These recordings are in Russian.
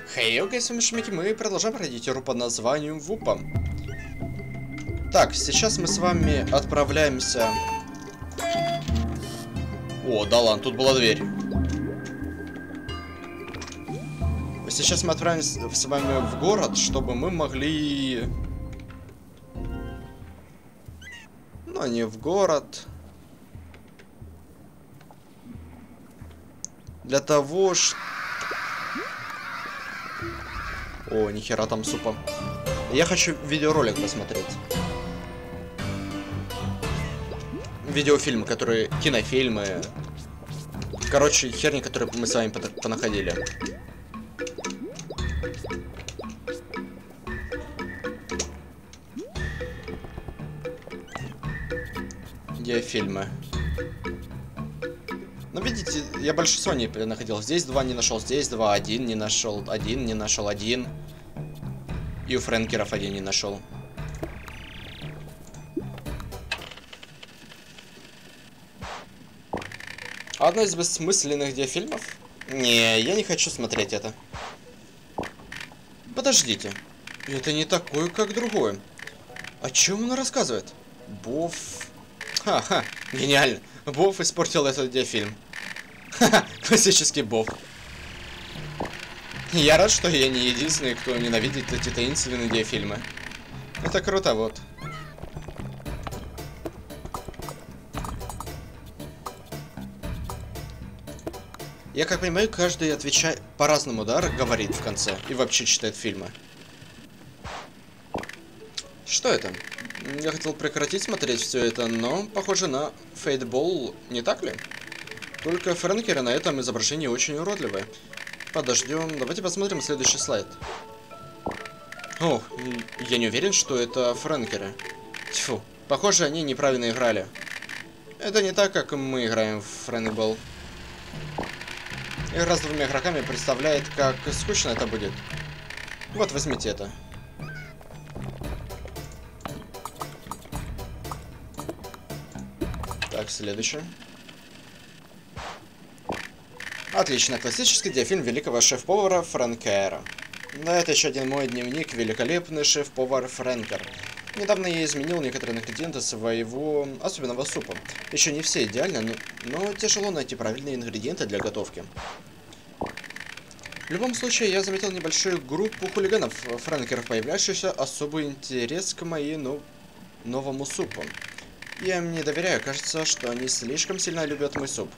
Хей, окей, с вами Шмики, мы продолжаем проходить игру под названием Вупа. Так, сейчас мы с вами отправляемся... О, да ладно, тут была дверь. Сейчас мы отправимся с вами в город, чтобы мы могли... Ну, не в город. Для того, что... О, нихера там супа. Я хочу видеоролик посмотреть. Видеофильмы, которые... Кинофильмы. Короче, херни, которые мы с вами понаходили. Видеофильмы. Ну, видите, я большинство не находил. Здесь два не нашел, здесь два, один не нашел, один не нашел, один. И у Фрэнкеров один не нашел. Одно из бессмысленных видеофильмов? Не, я не хочу смотреть это. Подождите. Это не такое, как другое. О чем он рассказывает? Бов... Ха-ха, гениально. Бов испортил этот видеофильм. Ха-ха, классический Бов. Я рад, что я не единственный, кто ненавидит эти таинственные видеофильмы. Это круто, вот. Я как понимаю, каждый отвечает по-разному, да, говорит в конце и вообще читает фильмы. Что это? Я хотел прекратить смотреть все это, но похоже на фейтбол, не так ли? Только Фрэнкеры на этом изображении очень уродливые. Подождем, давайте посмотрим следующий слайд. Ох, я не уверен, что это Фрэнкеры. Тьфу, похоже, они неправильно играли. Это не так, как мы играем в фрэнкбол. Игра с двумя игроками представляет, как скучно это будет. Вот, возьмите это. Так, следующее. Отлично, классический видеофильм великого шеф-повара Фрэнкера. Да, это еще один мой дневник, великолепный шеф-повар Фрэнкер. Недавно я изменил некоторые ингредиенты своего особенного супа. Еще не все идеально, но тяжело найти правильные ингредиенты для готовки. В любом случае, я заметил небольшую группу хулиганов Фрэнкеров, появляющийся особый интерес к моему новому супу. Я им не доверяю, кажется, что они слишком сильно любят мой суп.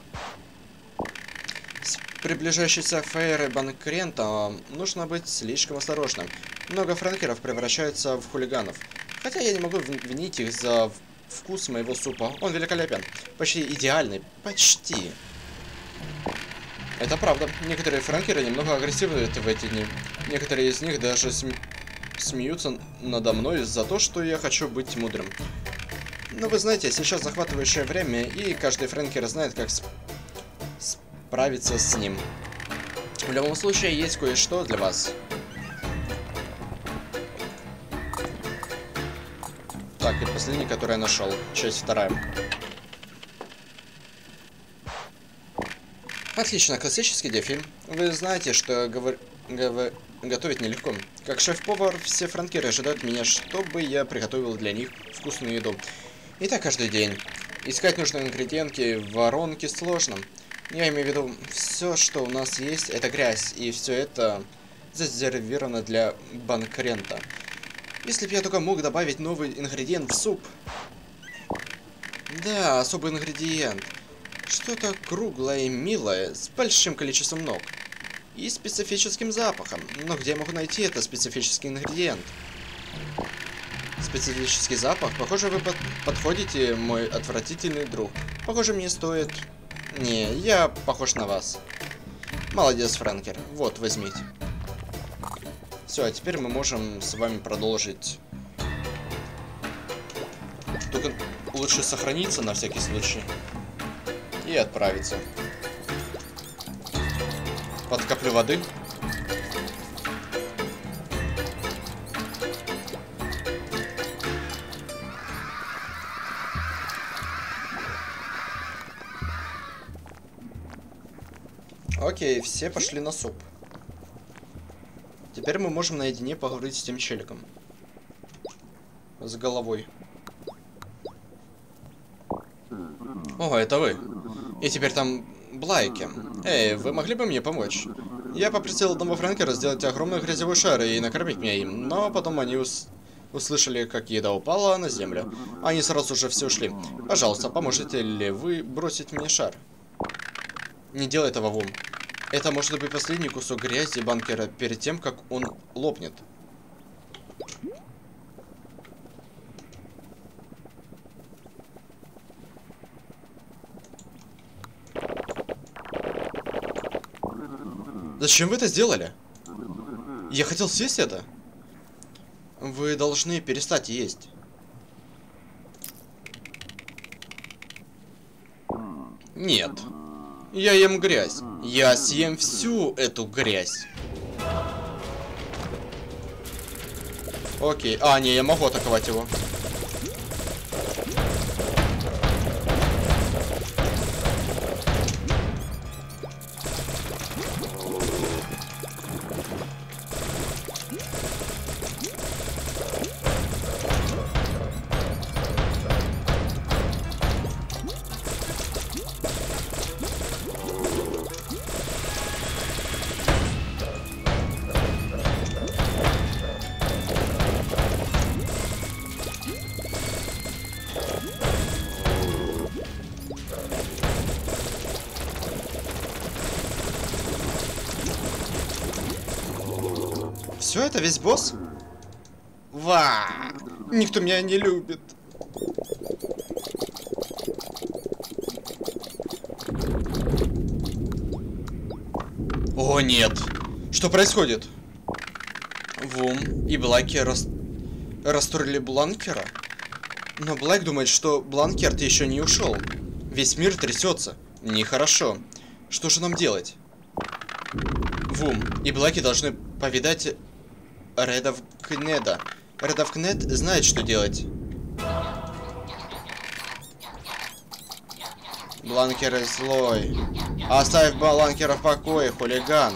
С приближающейся фейрой банкрента нужно быть слишком осторожным. Много фрэнкеров превращаются в хулиганов. Хотя я не могу винить их за вкус моего супа. Он великолепен. Почти идеальный. Почти. Это правда. Некоторые фрэнкеры немного агрессивны в эти дни. Некоторые из них даже смеются надо мной за то, что я хочу быть мудрым. Но вы знаете, сейчас захватывающее время, и каждый фрэнкер знает, как справиться с ним. В любом случае, есть кое-что для вас. Так, и последний, который я нашел. Часть вторая. Отлично, классический видеофильм. Вы знаете, что готовить нелегко. Как шеф-повар, все фрэнкеры ожидают меня, чтобы я приготовил для них вкусную еду. И так каждый день. Искать нужные ингредиенты в воронке сложно. Я имею в виду, все, что у нас есть, это грязь, и все это зарезервировано для банкрента. Если бы я только мог добавить новый ингредиент в суп. Да, особый ингредиент. Что-то круглое и милое, с большим количеством ног. И специфическим запахом. Но где я могу найти этот специфический ингредиент? Специфический запах? Похоже, вы подходите, мой отвратительный друг. Похоже, мне стоит... Не, я похож на вас. Молодец, Фрэнкер. Вот, возьмите. Все, а теперь мы можем с вами продолжить. Только лучше сохраниться на всякий случай. И отправиться. Под каплю воды. Окей, все пошли на суп. теперь мы можем наедине поговорить с тем челиком. С головой. О, это вы. И теперь там Блайки. Эй, вы могли бы мне помочь? Я попросил одного Фрэнкера сделать огромный грязевой шар и накормить меня им, но потом они услышали, как еда упала на землю. Они сразу же все ушли. Пожалуйста, поможете ли вы бросить мне шар? Не делай этого, Вум. Это может быть последний кусок грязи банкера перед тем, как он лопнет. Зачем вы это сделали? Я хотел съесть это. Вы должны перестать есть. Нет. Я ем грязь. Я съем всю эту грязь. Окей. А, не, я могу атаковать его. Все, это весь босс? Ва! Никто меня не любит. О, нет. Что происходит? Вум и Блайки расстроили Бланкера. Но Блайк думает, что Бланкер еще не ушел. Весь мир трясется. Нехорошо. Что же нам делать? Вум и Блайки должны повидать Редовкнеда. Редовкнед знает, что делать. Бланкер злой. Оставь Бланкера в покое, хулиган.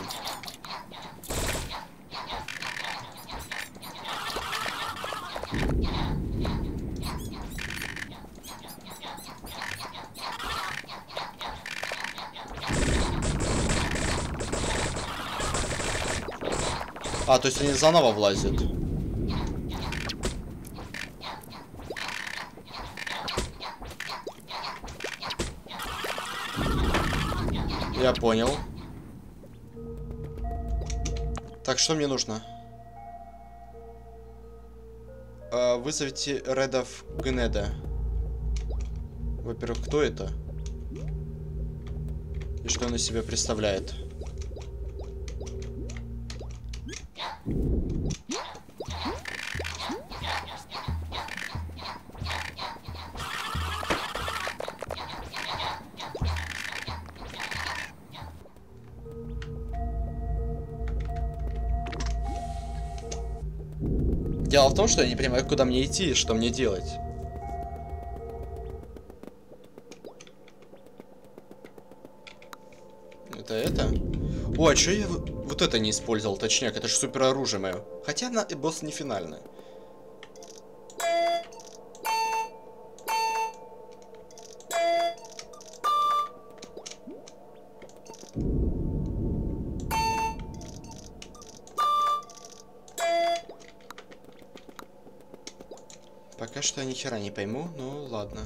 А, то есть они заново влазят. Я понял. Так, что мне нужно? Вызовите Редовкнеда. Во-первых, кто это? И что он из себя представляет? Дело в том, что я не понимаю, куда мне идти и что мне делать. Это? О, а чё я вот это не использовал, точняк, это же супер оружие мое. Хотя босс не финальный. Пока что я ни хера не пойму, ну ладно.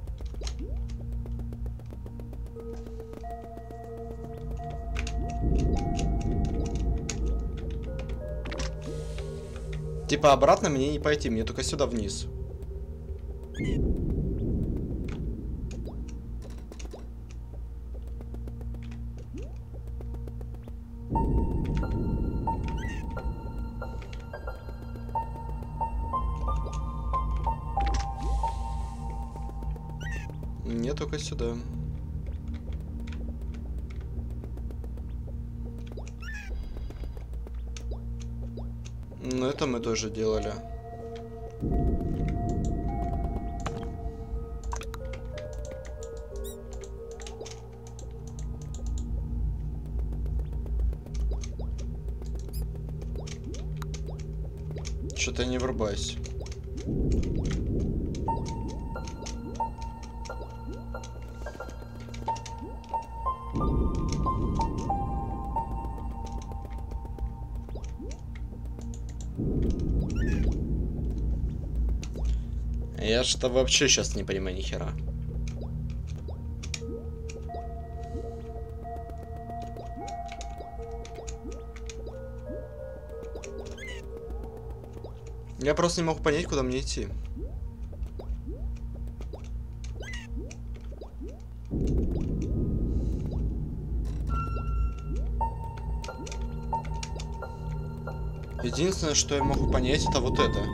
Типа обратно мне не пойти, мне только сюда вниз. Мне только сюда. Ну, это мы тоже делали. Что-то я не врубаюсь. Я что вообще сейчас не понимаю ни хера. Я просто не могу понять, куда мне идти. Единственное, что я могу понять, это вот это.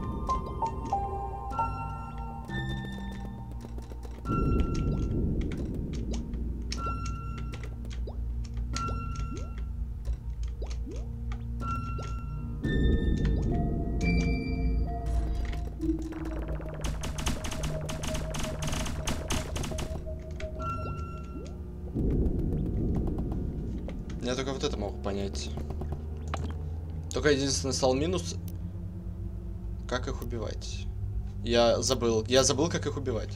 Я только вот это могу понять. Только единственный стал минус. Как их убивать? Я забыл, как их убивать.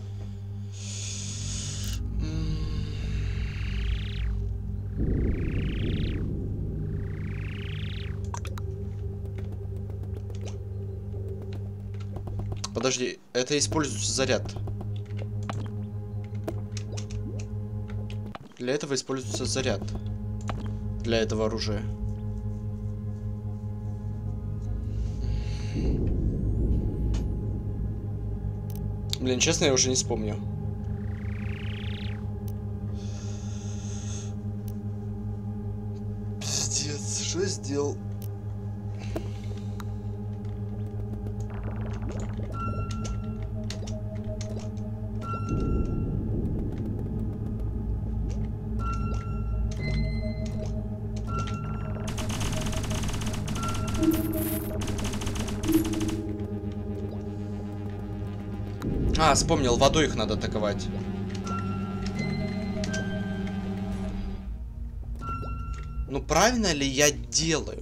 Подожди, это используется заряд. Для этого используется заряд. Для этого оружия. Блин, честно, я уже не вспомню. Пиздец, что я сделал? А, вспомнил, водой их надо атаковать. Ну правильно ли я делаю?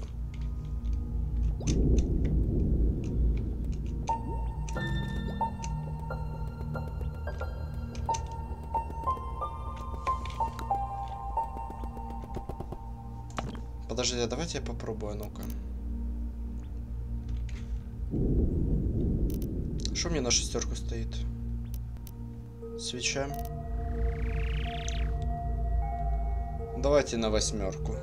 Подожди, а давайте я попробую, ну-ка. Что мне на шестерку стоит? Свеча. Давайте на восьмерку.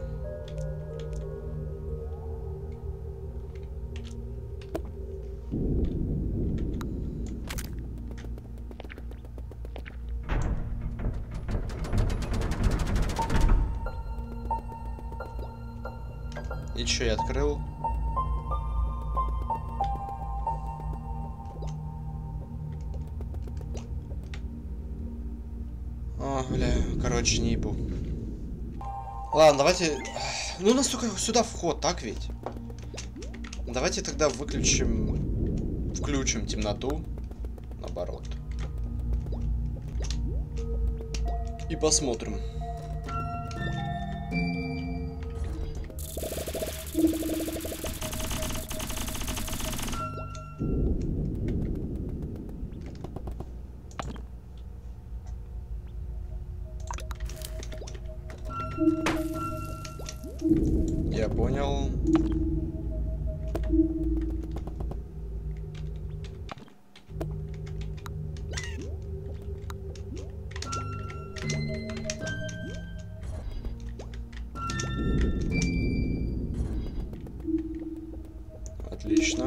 И что я открыл? О, бля, короче, не ебу. Ладно, давайте... Ну, у нас только сюда вход, так ведь? Давайте тогда выключим... Включим темноту. Наоборот. И посмотрим. Я понял. Отлично.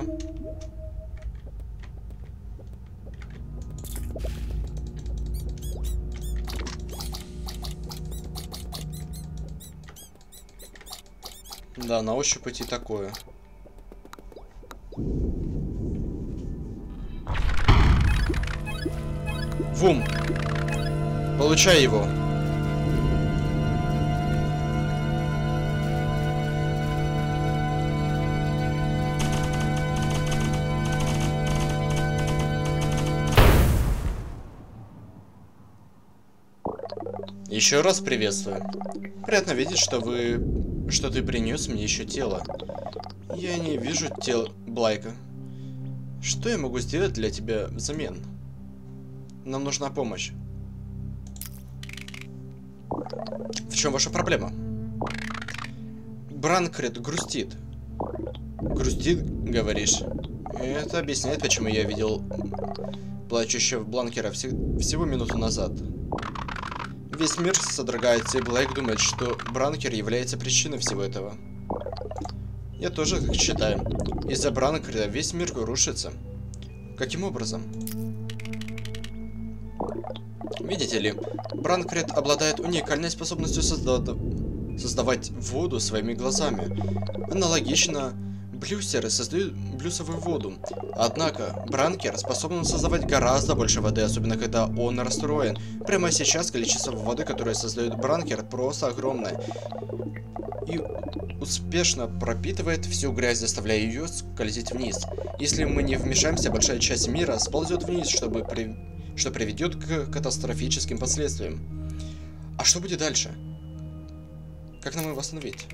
Да, на ощупь идти такое. Вум! Получай его. Еще раз приветствую. Приятно видеть, что ты принес мне еще тело. Я не вижу тел Блайка. Что я могу сделать для тебя взамен? Нам нужна помощь. В чем ваша проблема? Бранкред грустит. Грустит, говоришь? Это объясняет, почему я видел плачущего Бланкера всего минуту назад. Весь мир содрогается, и Блайк думает, что Бранкер является причиной всего этого. Я тоже так считаю. Из-за Бранкера весь мир рушится. Каким образом? Видите ли, Бранкред обладает уникальной способностью создавать воду своими глазами. Аналогично, блюсеры создают блюсовую воду. Однако, Бранкер способен создавать гораздо больше воды, особенно когда он расстроен. Прямо сейчас количество воды, которое создает Бранкер, просто огромное. И успешно пропитывает всю грязь, заставляя ее скользить вниз. Если мы не вмешаемся, большая часть мира сползет вниз, что приведет к катастрофическим последствиям. А что будет дальше? Как нам его остановить?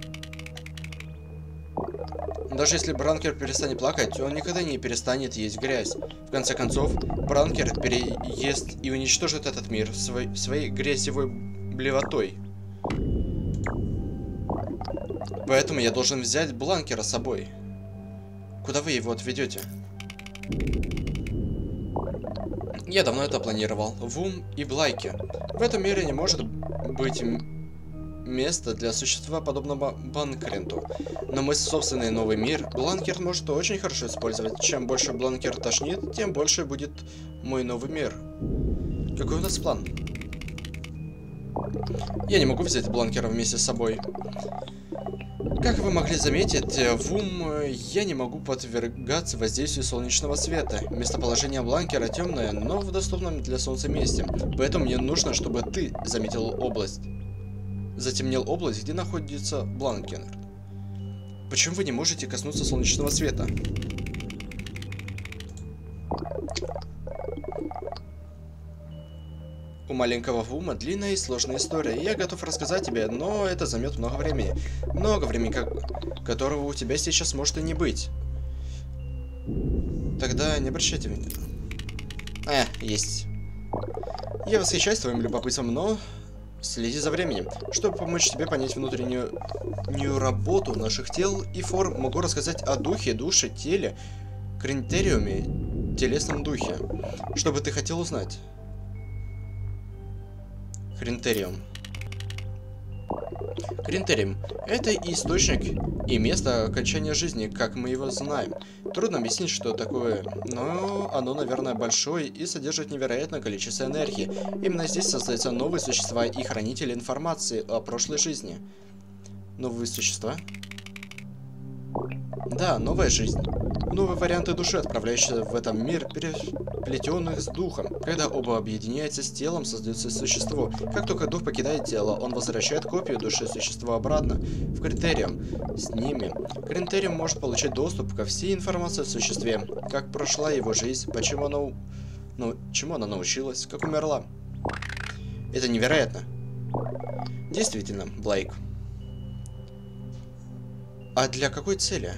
Даже если Бранкер перестанет плакать, он никогда не перестанет есть грязь. В конце концов, Бранкер переест и уничтожит этот мир своей грязевой блевотой. Поэтому я должен взять Бланкера с собой. Куда вы его отведете? Я давно это планировал. В Ум и Блайке. В этом мире не может быть места для существа, подобного Бранкренту. Но мой собственный новый мир Бланкер может очень хорошо использовать. Чем больше Бланкер тошнит, тем больше будет мой новый мир. Какой у нас план? Я не могу взять Бланкера вместе с собой. Как вы могли заметить, в Ум я не могу подвергаться воздействию солнечного света. Местоположение Бланкера темное, но в доступном для солнца месте. Поэтому мне нужно, чтобы ты затемнил область, где находится Бланкер. Почему вы не можете коснуться солнечного света? У маленького Вума длинная и сложная история, и я готов рассказать тебе, но это займет много времени. Много времени, которого у тебя сейчас может и не быть. Тогда не обращайте внимания. Есть. Я восхищаюсь твоим любопытством, но следи за временем. Чтобы помочь тебе понять внутреннюю работу наших тел и форм, могу рассказать о духе, душе, теле, кринтериуме, телесном духе. Что бы ты хотел узнать? Кринтериум. Кринтериум – это источник и место окончания жизни, как мы его знаем. Трудно объяснить, что такое, но оно, наверное, большое и содержит невероятное количество энергии. Именно здесь создаются новые существа и хранители информации о прошлой жизни. Новые существа? Да, новая жизнь. Новые варианты души, отправляющиеся в этом мир, переплетенных с духом. Когда оба объединяются с телом, создается существо. Как только дух покидает тело, он возвращает копию души существа обратно в Кринтериум. С ними Кринтериум может получить доступ ко всей информации о существе. Как прошла его жизнь, почему она... чему она научилась, как умерла. Это невероятно. Действительно, Блайк. А для какой цели?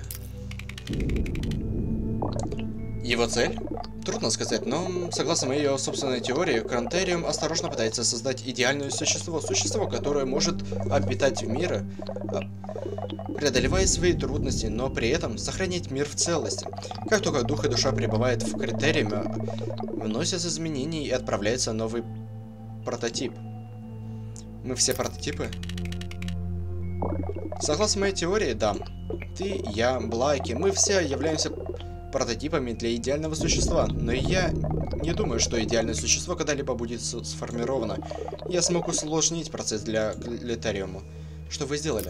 Его цель? Трудно сказать, но, согласно моей собственной теории, Кринтериум осторожно пытается создать идеальное существо. Существо, которое может обитать в мире, преодолевая свои трудности, но при этом сохранять мир в целости. Как только дух и душа пребывают в Кринтериуме, вносятся изменения и отправляется новый прототип. Мы все прототипы? Согласно моей теории, да. Ты, я, Блайки, мы все являемся прототипами для идеального существа, но я не думаю, что идеальное существо когда-либо будет сформировано. Я смог усложнить процесс для Кринтериума. Что вы сделали?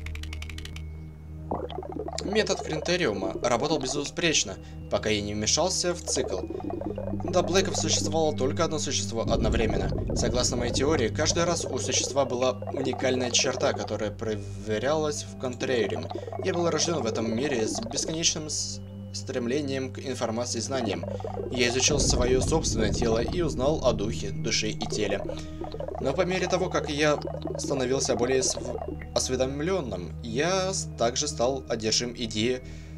Метод Кринтериума работал безуспешно, пока я не вмешался в цикл. До Блэков существовало только одно существо одновременно. Согласно моей теории, каждый раз у существа была уникальная черта, которая проверялась в Кринтериуме. Я был рожден в этом мире с бесконечным стремлением к информации и знаниям. Я изучил свое собственное тело и узнал о духе, душе и теле. Но по мере того, как я становился более осведомленным, я также стал одержим идеей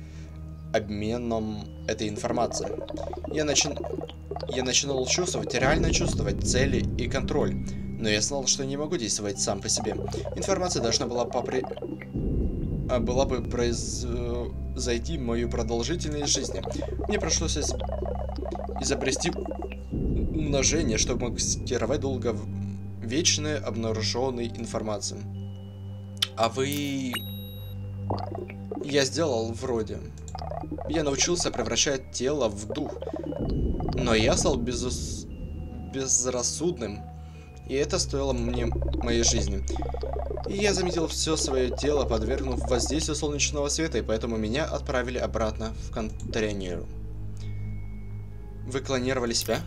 обменом этой информацией. Я начинал чувствовать, реально чувствовать цели и контроль. Но я знал, что не могу действовать сам по себе. Информация должна была бы произойти в мою продолжительность жизни. Мне пришлось изобрести умножение, чтобы маскировать долговечную обнаруженную информацию. А вы... Я сделал вроде. Я научился превращать тело в дух. Но я стал безрассудным. И это стоило мне моей жизни. И я заметил все свое тело, подвергнув воздействию солнечного света, и поэтому меня отправили обратно в контейнер. Вы клонировали себя?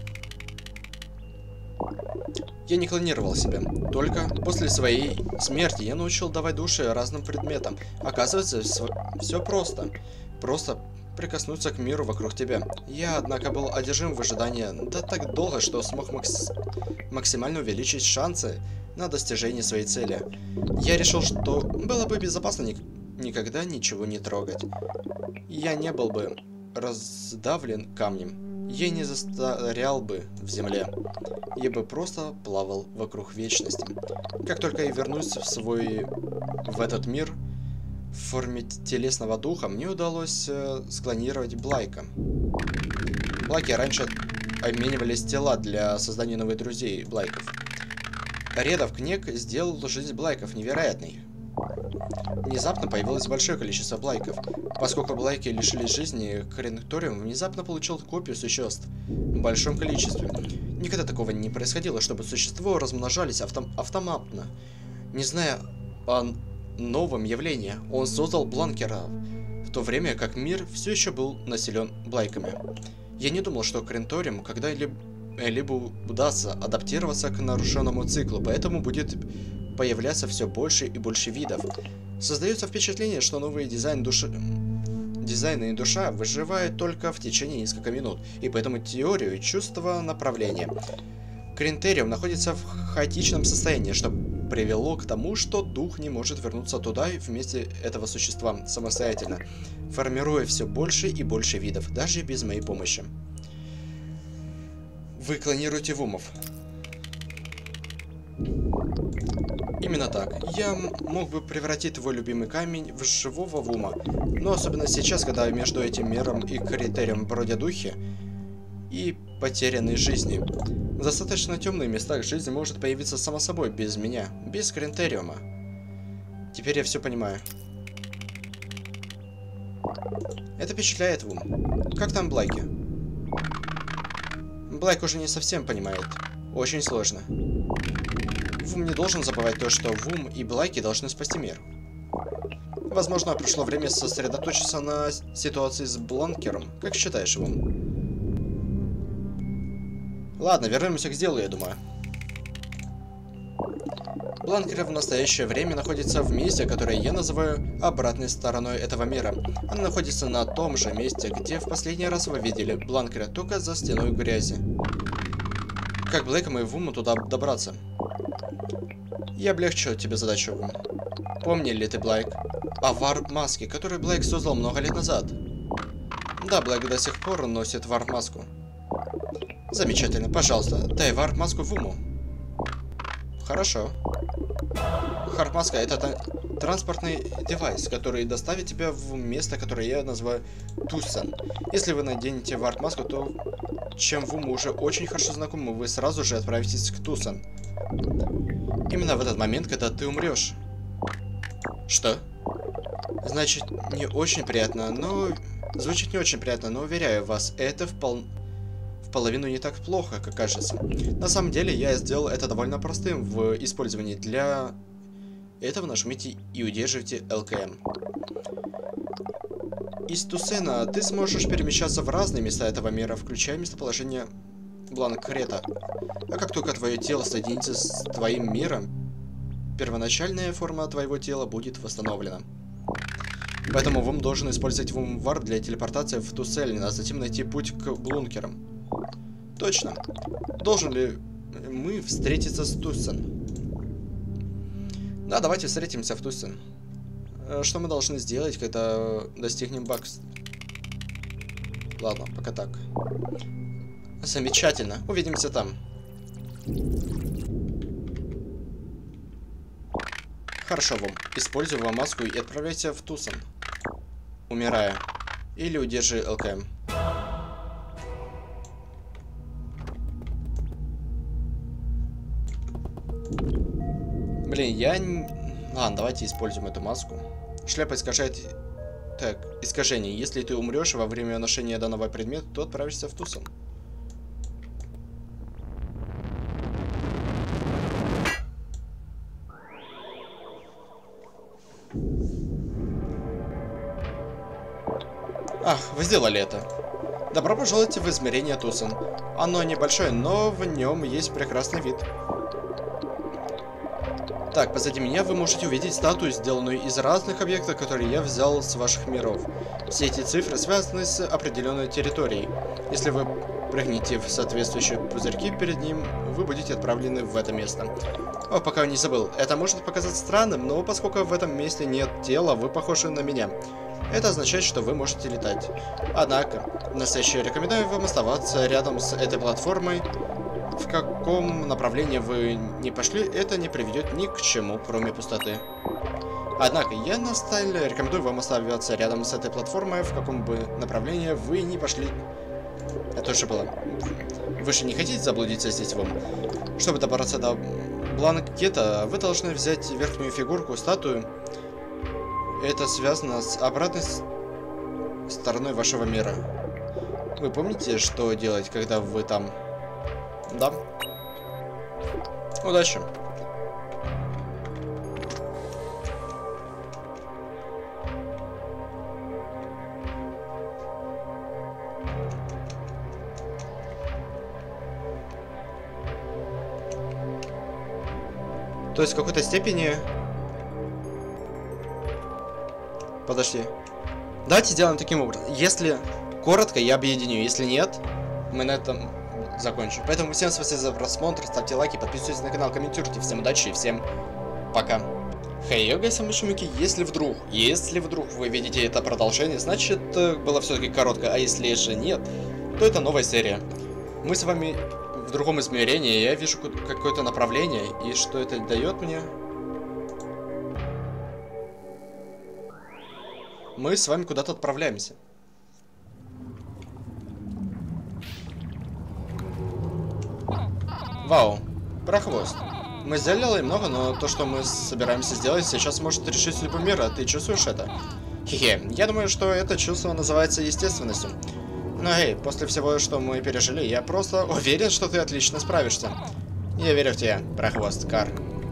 Я не клонировал себя. Только после своей смерти я научил давать души разным предметам. Оказывается, все просто. Просто прикоснуться к миру вокруг тебя. Я, однако, был одержим в ожидании так долго, что смог максимально увеличить шансы на достижение своей цели. Я решил, что было бы безопасно никогда ничего не трогать. Я не был бы раздавлен камнем. Я не застрял бы в земле. Я бы просто плавал вокруг вечности. Как только я вернусь в этот мир, в форме телесного духа, мне удалось склонировать Блайка. Блайки раньше обменивались тела для создания новых друзей Блайков. Редов Кнек сделал жизнь Блайков невероятной. Внезапно появилось большое количество Блайков. Поскольку Блайки лишились жизни, Кренториум внезапно получил копию существ в большом количестве. Никогда такого не происходило, чтобы существа размножались автоматно. Не зная о новом явлении, он создал Бланкера, в то время как мир все еще был населен Блайками. Я не думал, что Кренториум когда-либо удастся адаптироваться к нарушенному циклу, поэтому будет появляться все больше и больше видов. Создается впечатление, что новые дизайны и душа выживают только в течение нескольких минут, и поэтому теорию и чувство направления. Кренториум находится в хаотичном состоянии, что привело к тому, что дух не может вернуться туда вместе этого существа самостоятельно, формируя все больше и больше видов, даже без моей помощи. Вы клонируете вумов. Именно так. Я мог бы превратить твой любимый камень в живого вума, но особенно сейчас, когда между этим миром и Кренториумом бродят духи и потерянные жизни. В достаточно темных местах жизнь может появиться само собой, без меня, без Кренториума. Теперь я все понимаю. Это впечатляет, Вум. Как там Блайки? Блайк уже не совсем понимает. Очень сложно. Вум не должен забывать то, что Вум и Блайки должны спасти мир. Возможно, пришло время сосредоточиться на ситуации с Бланкером. Как считаешь, Вум? Ладно, вернемся к делу, я думаю. Бланкер в настоящее время находится в месте, которое я называю обратной стороной этого мира. Она находится на том же месте, где в последний раз вы видели Бланкера, только за стеной грязи. Как Блэком и Вуму туда добраться? Я облегчу тебе задачу, Вум. Помни ли ты, Блайк, о варп-маске, которую Блайк создал много лет назад? Да, Блайк до сих пор носит варп-маску. Замечательно, пожалуйста, дай варп-маску Вуму. Хорошо. Варп-маска — это транспортный девайс, который доставит тебя в место, которое я называю Туссен. Если вы наденете варп-маску, то чем Вуму уже очень хорошо знакомы, вы сразу же отправитесь к Туссен. Именно в этот момент, когда ты умрешь. Что? Значит, не очень приятно, но... Звучит не очень приятно, но уверяю вас, это в половину не так плохо, как кажется. На самом деле, я сделал это довольно простым в использовании. Для этого нажмите и удерживайте ЛКМ. Из Туссена ты сможешь перемещаться в разные места этого мира, включая местоположение Бланкрета. А как только твое тело соединится с твоим миром, первоначальная форма твоего тела будет восстановлена. Поэтому Вум должен использовать Вум-вар для телепортации в Туссен, а затем найти путь к Блункерам. Точно. Должен ли мы встретиться с Туссен? Да, давайте встретимся в Туссен. Что мы должны сделать, когда достигнем Ладно, пока так. Замечательно. Увидимся там. Хорошо, Вом. Используй вам маску и отправляйся в Тусон. Умирая. Или удержи ЛКМ. Блин, я... Ладно, давайте используем эту маску. Шляпа искажает... Так, искажение. Если ты умрешь во время ношения данного предмета, то отправишься в Тусон. Ах, вы сделали это. Добро пожаловать в измерение Тусон. Оно небольшое, но в нем есть прекрасный вид. Так, позади меня вы можете увидеть статую, сделанную из разных объектов, которые я взял с ваших миров. Все эти цифры связаны с определенной территорией. Если вы прыгнете в соответствующие пузырьки перед ним, вы будете отправлены в это место. О, пока не забыл. Это может показаться странным, но поскольку в этом месте нет тела, вы похожи на меня. Это означает, что вы можете летать. Однако, в настоящее рекомендую вам оставаться рядом с этой платформой. В каком направлении вы не пошли, это не приведет ни к чему, кроме пустоты. Однако, я настоятельно рекомендую вам оставаться рядом с этой платформой, в каком бы направлении вы не пошли. Это уже было. Вы же не хотите заблудиться здесь, Вом? Чтобы добраться до бланкета, вы должны взять верхнюю фигурку, статую. Это связано с обратной стороной вашего мира. Вы помните, что делать, когда вы там? Да. Удачи. То есть в какой-то степени... Подожди. Давайте сделаем таким образом. Если коротко, я объединю. Если нет, мы на этом закончим. Поэтому всем спасибо за просмотр. Ставьте лайки, подписывайтесь на канал, комментируйте. Всем удачи и всем пока. Хей, йога, самышумики, если вдруг вы видите это продолжение, значит, было все-таки коротко. А если же нет, то это новая серия. Мы с вами в другом измерении. Я вижу какое-то направление. И что это дает мне? Мы с вами куда-то отправляемся. Вау, прохвост. Мы сделали много, но то, что мы собираемся сделать, сейчас может решить судьбу мира. Ты чувствуешь это? Хе-хе, я думаю, что это чувство называется естественностью. Но эй, после всего, что мы пережили, я просто уверен, что ты отлично справишься. Я верю в тебя, прохвост, Кар.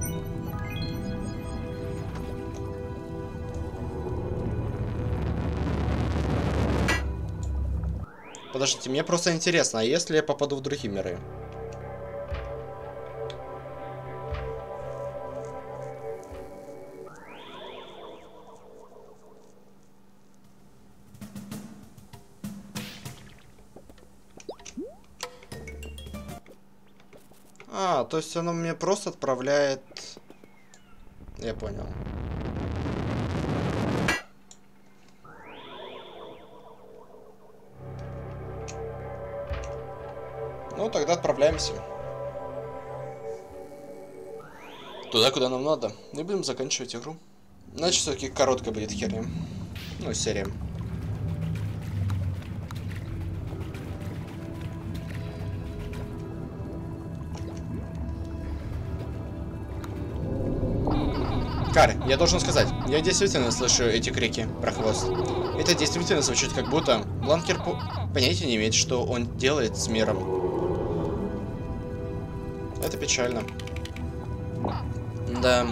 Подождите, мне просто интересно, а если я попаду в другие миры? А, то есть оно мне просто отправляет... Я понял. Ну, тогда отправляемся. Туда, куда нам надо. И будем заканчивать игру. Значит, все-таки короткая будет херня. Ну, серия. Кар, я должен сказать, я действительно слышу эти крики, прохвост. Это действительно звучит как будто Бланкер понятия не имеет, что он делает с миром. Это печально. Да.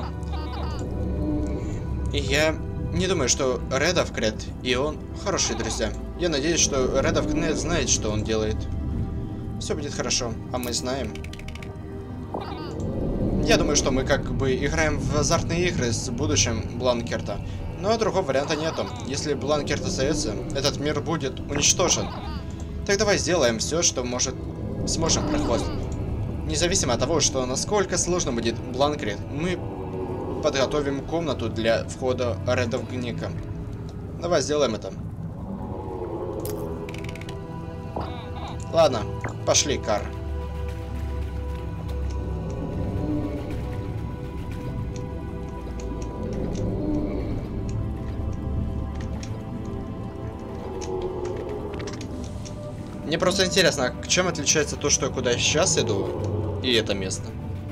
И я не думаю, что Редов Крет и он хорошие друзья. Я надеюсь, что Редов Крет знает, что он делает. Все будет хорошо, а мы знаем. Я думаю, что мы как бы играем в азартные игры с будущим Бланкерта. Но другого варианта нету. Если Бланкерт остается, этот мир будет уничтожен. Так давай сделаем все, что сможем, прохвост. Независимо от того, что насколько сложно будет Бланкерт, мы подготовим комнату для входа Редов Гника. Давай сделаем это. Ладно, пошли, Кар. Мне просто интересно, а чем отличается то, что я куда сейчас иду, и это место?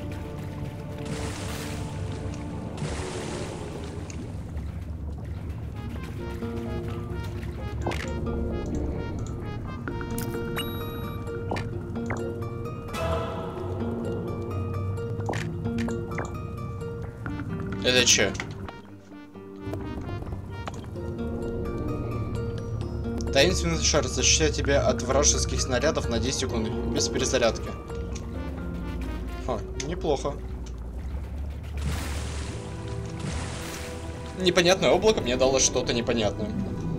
Это че? Таинственный шар защищает тебя от вражеских снарядов на 10 секунд без перезарядки. Ха, неплохо. Непонятное облако мне дало что-то непонятное.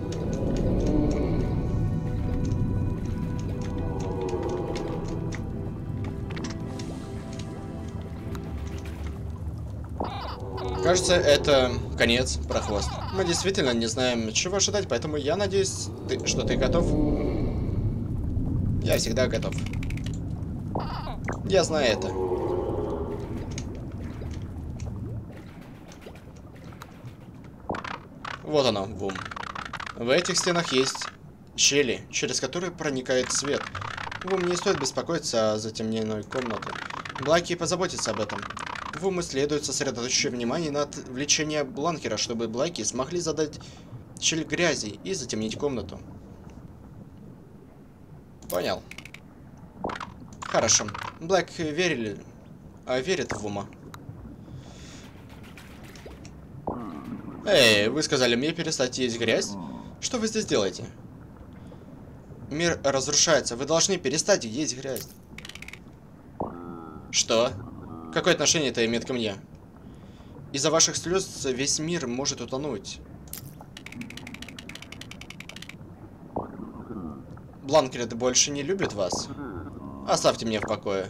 Кажется, это конец, прохвост. Мы действительно не знаем, чего ожидать, поэтому я надеюсь, что ты готов. Я всегда готов. Я знаю это. Вот оно, Вум. В этих стенах есть щели, через которые проникает свет. Вум, не стоит беспокоиться о затемненной комнате. Блаки позаботятся об этом. Вуму следует сосредоточить внимание на отвлечении Бланкера, чтобы Блаки смогли задать щель грязи и затемнить комнату. Понял. Хорошо. Блэк верит в Вума. Эй, вы сказали мне перестать есть грязь? Что вы здесь делаете? Мир разрушается. Вы должны перестать есть грязь. Что? Какое отношение это имеет ко мне? Из-за ваших слез весь мир может утонуть. Бланкерд больше не любит вас. Оставьте меня в покое.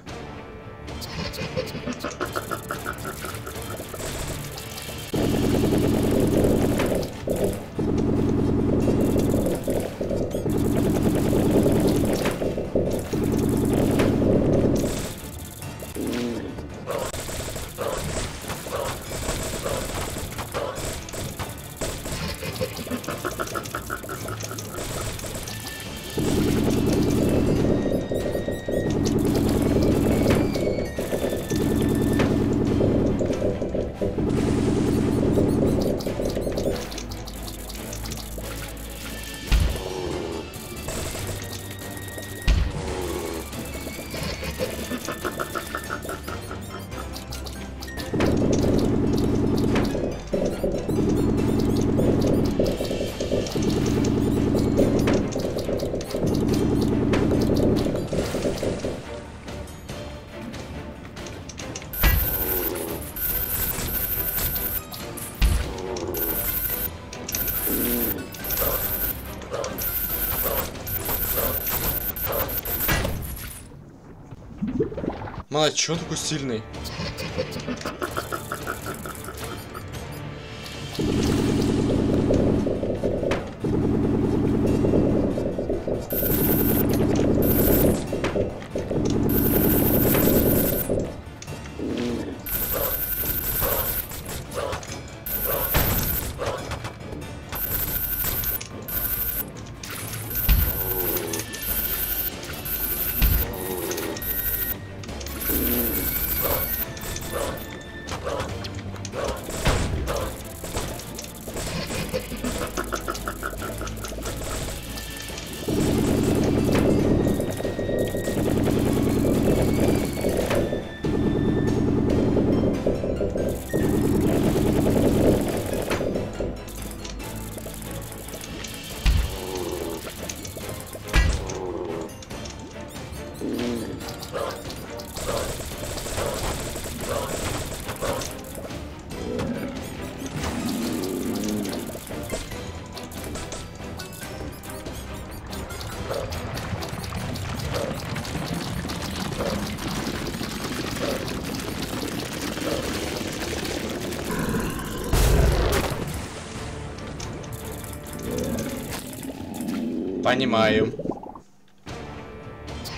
Мать, чё он такой сильный? Понимаю.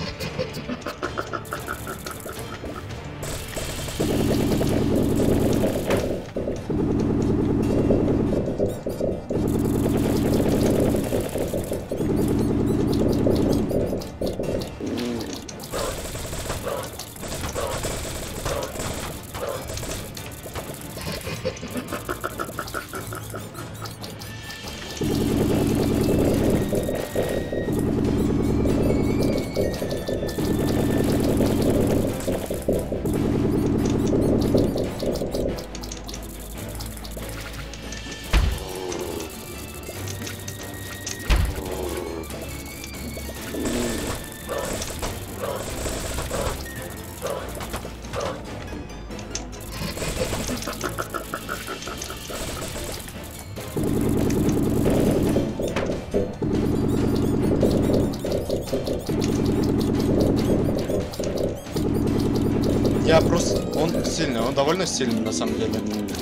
Я просто... Он сильный, он довольно сильный на самом деле.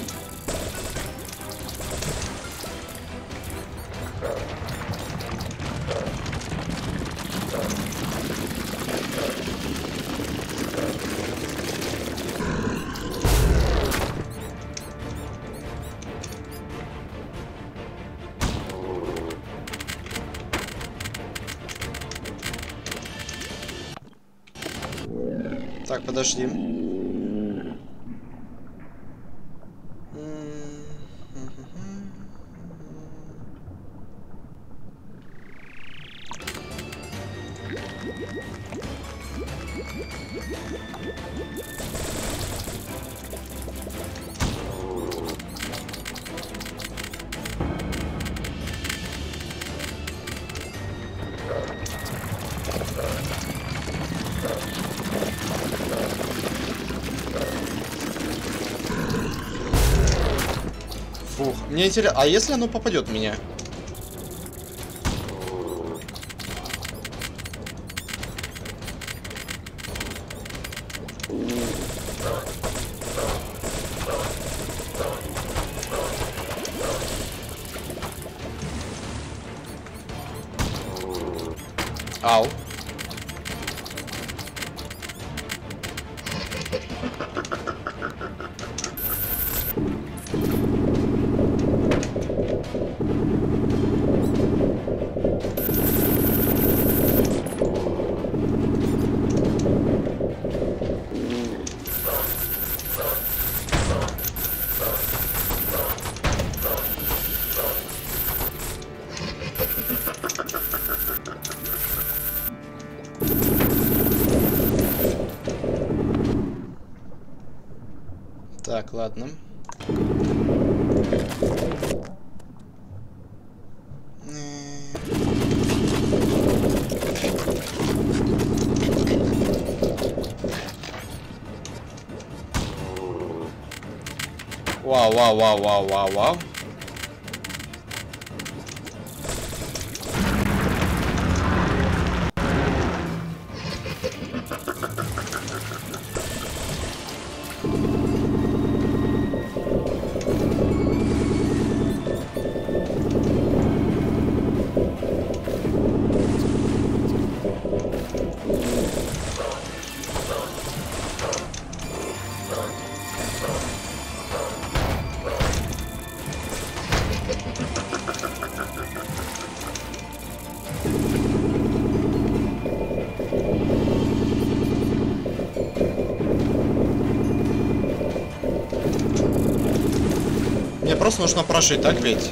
Так, подожди. Фух, мне интересно, а если оно попадет в меня? Ау. Так, ладно. Вау, вау, вау, вау, вау, вау. Мне просто нужно прожить, так ведь?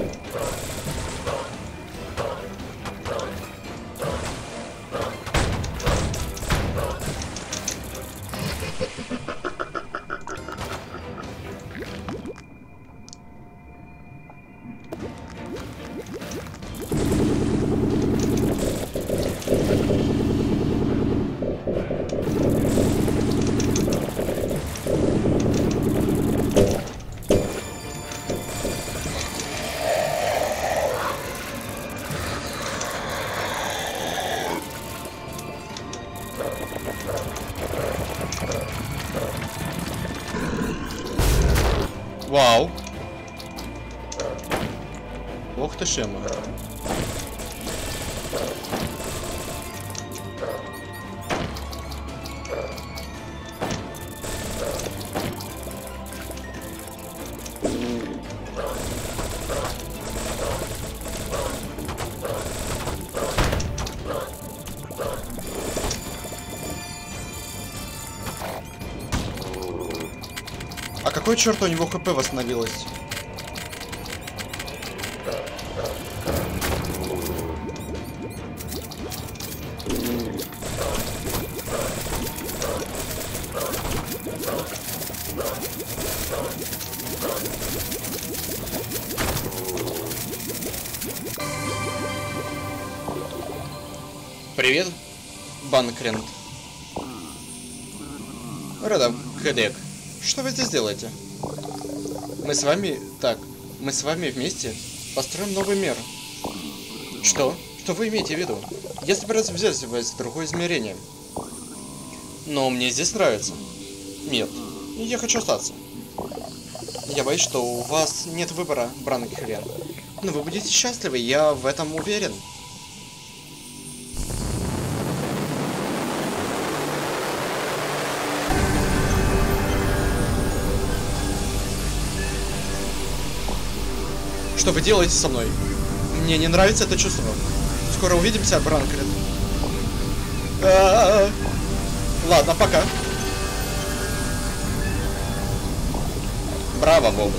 Вау. Ох ты шема. А какой черт у него ХП восстановилось? Привет, Банкрент. Рада, Кэдек. Что вы здесь делаете? Мы с вами вместе построим новый мир. Что? Что вы имеете в виду? Я собираюсь взять вас в другое измерение. Но мне здесь нравится. Нет, я хочу остаться. Я боюсь, что у вас нет выбора, Банкрент. Но вы будете счастливы, я в этом уверен. Что вы делаете со мной? Мне не нравится это чувство. Скоро увидимся, Банкрент. Ладно, пока. Браво, Боб.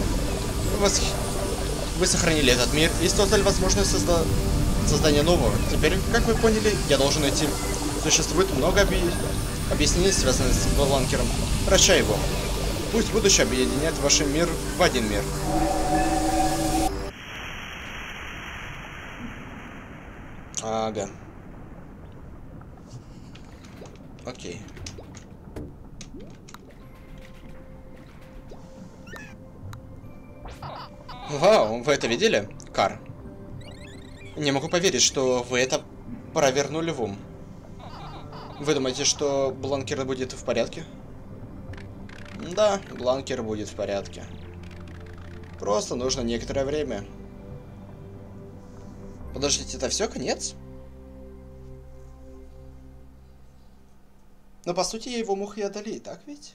Вы сохранили этот мир и создали возможность создания нового. Теперь, как вы поняли, я должен идти. Существует много объяснений, связанных с Банкером. Прощай его. Пусть будущее объединяет ваш мир в один мир. Ага. Окей. Вау, вы это видели, Кар? Не могу поверить, что вы это провернули в ум. Вы думаете, что Банкер будет в порядке? Да, Банкер будет в порядке. Просто нужно некоторое время. Подождите, это все, конец? Но по сути я его мог и одолеть, так ведь?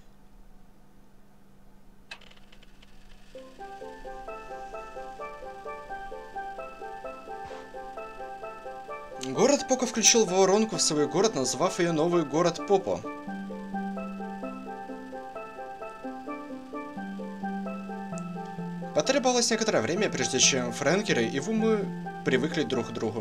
Город Поко включил воронку в свой город, назвав ее Новый город Попо. Потребовалось некоторое время, прежде чем Фрэнкеры и Вумы привыкли друг к другу.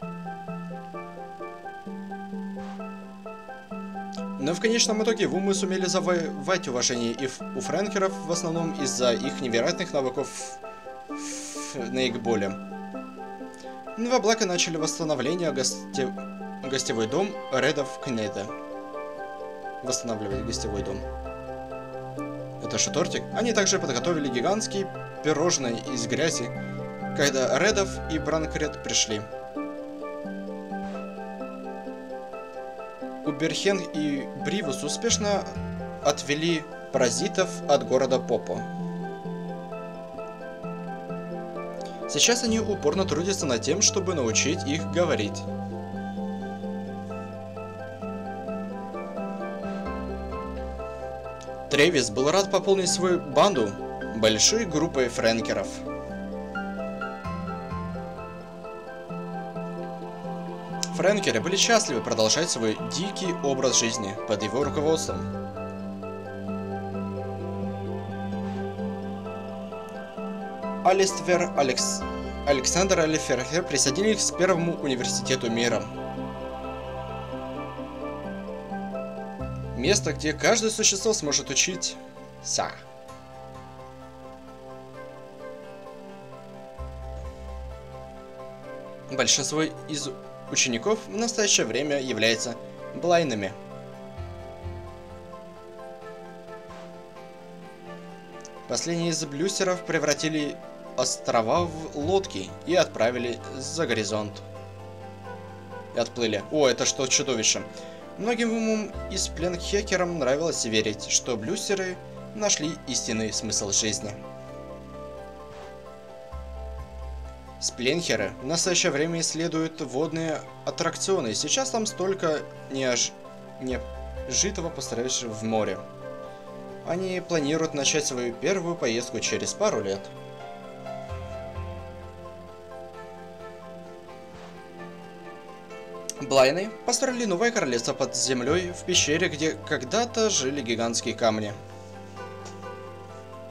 Но в конечном итоге Вумы сумели завоевать уважение у Фрэнкеров в основном из-за их невероятных навыков в нейкболе. Новоблака начали восстановление гостевой дом Редов Кнеда. Восстанавливать гостевой дом. Это же тортик. Они также подготовили гигантские пирожные из грязи, когда Редов и Банкрент пришли. Уберхен и Бривус успешно отвели паразитов от города Попо. Сейчас они упорно трудятся над тем, чтобы научить их говорить. Тревис был рад пополнить свою банду большой группой фрэнкеров. Фрэнкеры были счастливы продолжать свой дикий образ жизни под его руководством. Александр Алиферхер присоединились к первому университету мира. Место, где каждое существо сможет учиться. Большинство из учеников в настоящее время являются блайндами. Последние из блюстеров превратили острова в лодки и отправили за горизонт. И отплыли. О, это что, чудовище. Многим из пленхекерам нравилось верить, что блюстеры нашли истинный смысл жизни. Спленхеры в настоящее время исследуют водные аттракционы, сейчас там столько неожитого постаревшего в море. Они планируют начать свою первую поездку через пару лет. Блайны построили новое королевство под землей в пещере, где когда-то жили гигантские камни.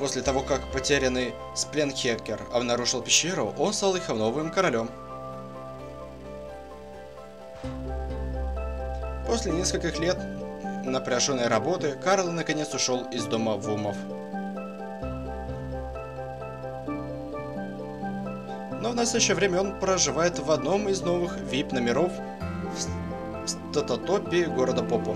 После того, как потерянный Спленхекер обнаружил пещеру, он стал их новым королем. После нескольких лет напряженной работы Карл наконец ушел из дома Вумов. Но в настоящее время он проживает в одном из новых VIP-номеров в статотопе города Попу.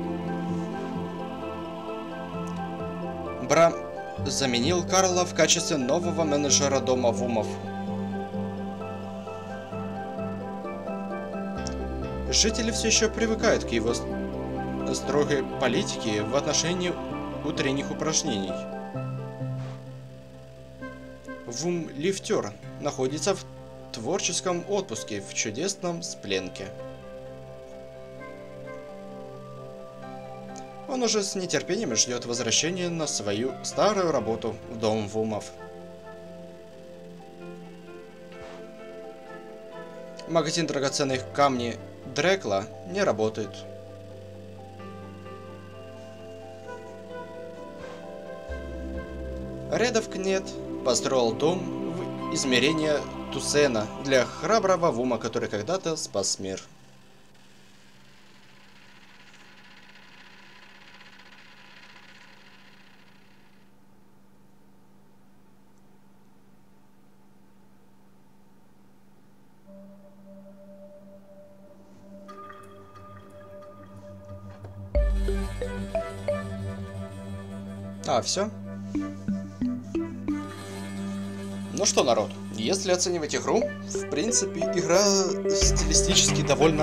Брам заменил Карла в качестве нового менеджера дома Вумов. Жители все еще привыкают к его строгой политике в отношении утренних упражнений. Вум-лифтер находится в творческом отпуске в чудесном Спленке. Он уже с нетерпением ждет возвращения на свою старую работу в дом Вумов. Магазин драгоценных камней Дрекла не работает. Редов Кнет построил дом в измерение Тусена для храброго Вума, который когда-то спас мир. Все. Ну что, народ, если оценивать игру, в принципе, игра стилистически довольно...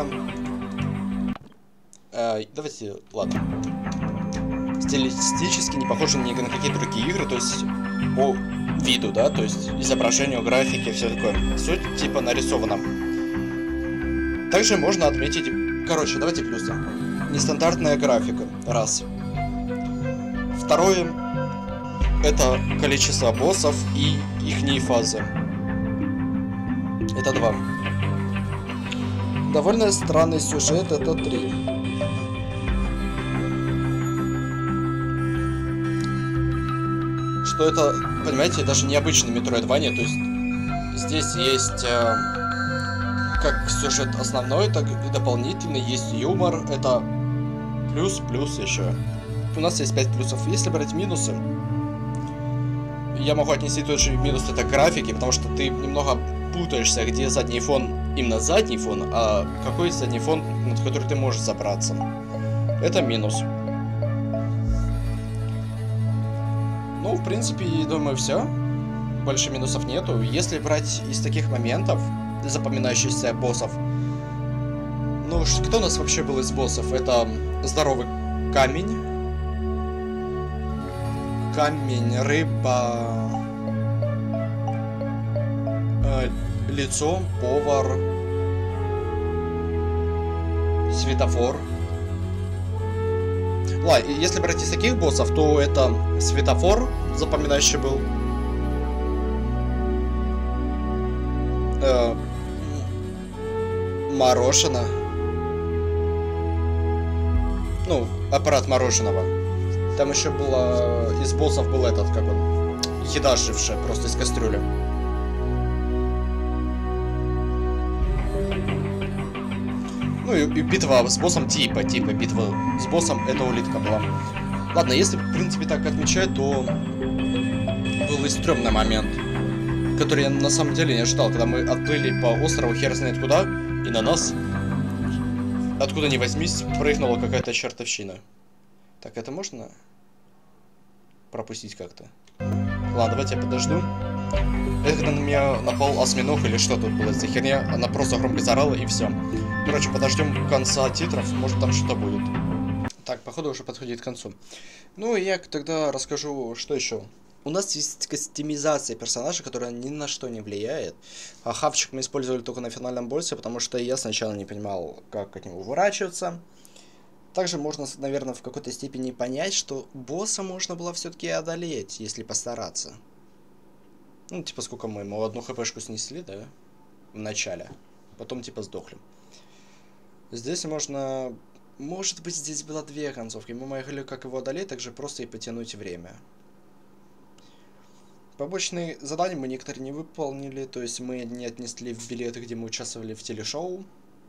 давайте, ладно. Стилистически не похожа ни на какие другие игры, то есть по виду, да, то есть изображению, графике, все такое. Суть типа нарисована. Также можно отметить... Короче, давайте плюсы. Нестандартная графика, раз. Второе, это количество боссов и ихние фазы. Это 2. Довольно странный сюжет, это 3. Что это, понимаете, даже необычный Metroidvania, то есть здесь есть как сюжет основной, так и дополнительный, есть юмор, это плюс еще. У нас есть 5 плюсов. Если брать минусы, я могу отнести тот же минус, это графики, потому что ты немного путаешься, где задний фон, именно задний фон, а какой задний фон, над который ты можешь забраться. Это минус. Ну, в принципе, думаю, все. Больше минусов нету. Если брать из таких моментов, запоминающихся боссов, ну, кто у нас вообще был из боссов? Это здоровый камень. Камень, рыба, лицо, повар, светофор. Ладно, если брать из таких боссов, то это светофор, запоминающий был. Мороженое. Ну, аппарат мороженого. Там еще было... Из боссов был этот, как он... Еда ожившая, просто из кастрюли. Ну и битва с боссом типа битва с боссом, это улитка была. Ладно, если в принципе так отмечать, то... Был и стрёмный момент, который я на самом деле не ожидал, когда мы отплыли по острову хер знает куда, и на нас... Откуда ни возьмись, прыгнула какая-то чертовщина. Так, это можно пропустить как-то? Ладно, давайте я подожду. Это когда на меня напал осьминог или что тут было за херня, она просто громко заорала и все. Короче, подождем конца титров, может там что-то будет. Так, походу уже подходит к концу. Ну и я тогда расскажу, что еще. У нас есть кастомизация персонажа, которая ни на что не влияет. А хавчик мы использовали только на финальном боссе, потому что я сначала не понимал, как от него уворачиваться. Также можно, наверное, в какой-то степени понять, что босса можно было все-таки одолеть, если постараться. Ну, типа, сколько мы ему одну хпшку снесли, да? В начале. Потом, типа, сдохли. Здесь можно... Может быть, здесь было 2 концовки. Мы могли как его одолеть, так же просто и потянуть время. Побочные задания мы некоторые не выполнили, то есть мы не отнесли в билеты, где мы участвовали в телешоу.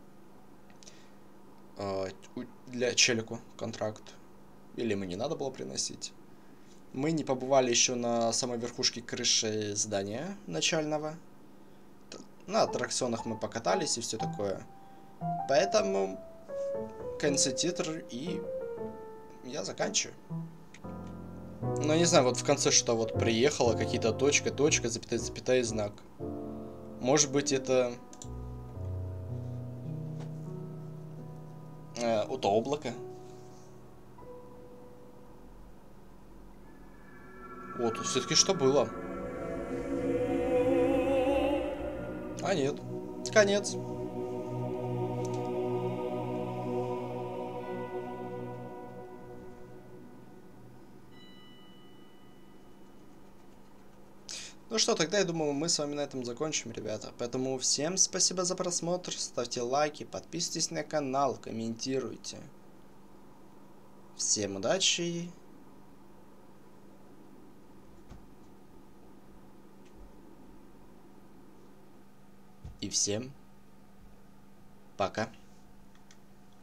Для Челику контракт. Или ему не надо было приносить. Мы не побывали еще на самой верхушке крыши здания начального. На аттракционах мы покатались и все такое. Поэтому конец титр, и я заканчиваю. Ну, не знаю, вот в конце что вот приехала, какие-то точка, точка, запятая, запятая, знак. Может быть, это... от облака. Вот, тут все-таки что было? А нет. Конец. Ну что, тогда я думаю, мы с вами на этом закончим, ребята. Поэтому всем спасибо за просмотр, ставьте лайки, подписывайтесь на канал, комментируйте. Всем удачи. И всем пока.